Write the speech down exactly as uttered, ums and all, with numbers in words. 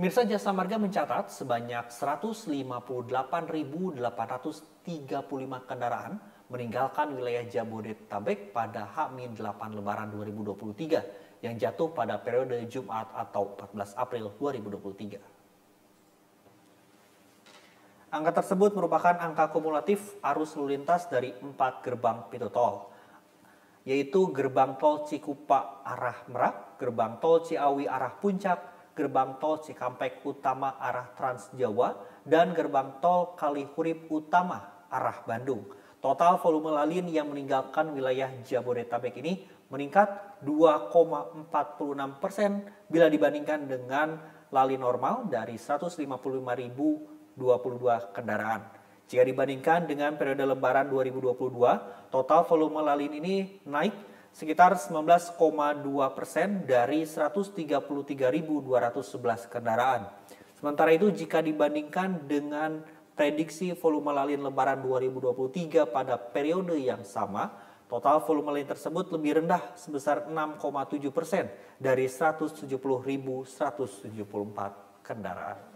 Pemirsa, Jasa Marga mencatat sebanyak seratus lima puluh delapan ribu delapan ratus tiga puluh lima kendaraan meninggalkan wilayah Jabodetabek pada H delapan Lebaran dua ribu dua puluh tiga yang jatuh pada periode Jumat atau empat belas April dua ribu dua puluh tiga. Angka tersebut merupakan angka kumulatif arus lalu lintas dari empat gerbang pintu tol, yaitu gerbang tol Cikupa arah Merak, gerbang tol Ciawi arah Puncak, gerbang tol Cikampek Utama arah Trans Jawa, dan gerbang tol Kalihurip Utama arah Bandung. Total volume lalin yang meninggalkan wilayah Jabodetabek ini meningkat dua koma empat puluh enam persen bila dibandingkan dengan lalin normal dari seratus lima puluh lima ribu dua puluh dua kendaraan. Jika dibandingkan dengan periode Lebaran dua ribu dua puluh dua, total volume lalin ini naik sekitar sembilan belas koma dua persen dari seratus tiga puluh tiga ribu dua ratus sebelas kendaraan. Sementara itu, jika dibandingkan dengan prediksi volume lalin Lebaran dua ribu dua puluh tiga pada periode yang sama, total volume lalin tersebut lebih rendah sebesar enam koma tujuh persen dari seratus tujuh puluh ribu seratus tujuh puluh empat kendaraan.